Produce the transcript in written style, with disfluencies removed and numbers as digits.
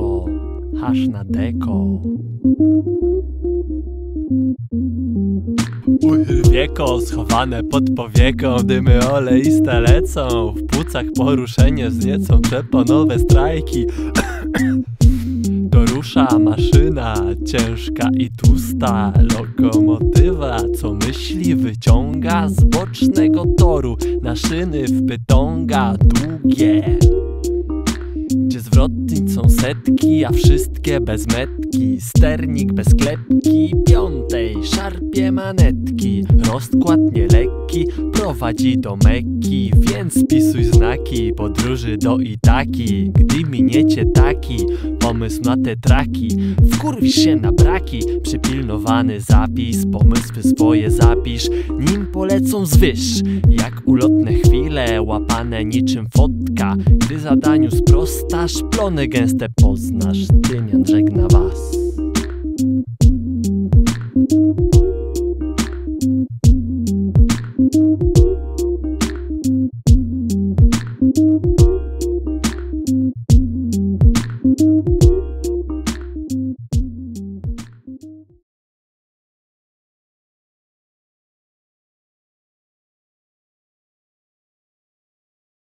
eko, hasz na deko. Wieko schowane pod powieką, dymy oleiste lecą, w płucach poruszenie wzniecą przeponowe strajki. To rusza maszyna ciężka i tłusta, lokomotywa, co myśli wyciąga z bocznego toru na szyny wpytąga długie, gdzie zwrotnic są setki, a wszystkie bez metki. Sternik bez klepki, piątej szarpie manetki. Rozkład nielekki prowadzi do Mekki, więc spisuj znaki podróży do Itaki. Gdy miniecie taki pomysł na te traki, wkurwisz się na braki. Przypilnowany zapis, pomysły swoje zapisz, nim polecą zwyż. Jak ulotne chwile, łapane niczym fotka. Gdy zadaniu sprostasz, plony gęste poznasz. Dymian żegna was.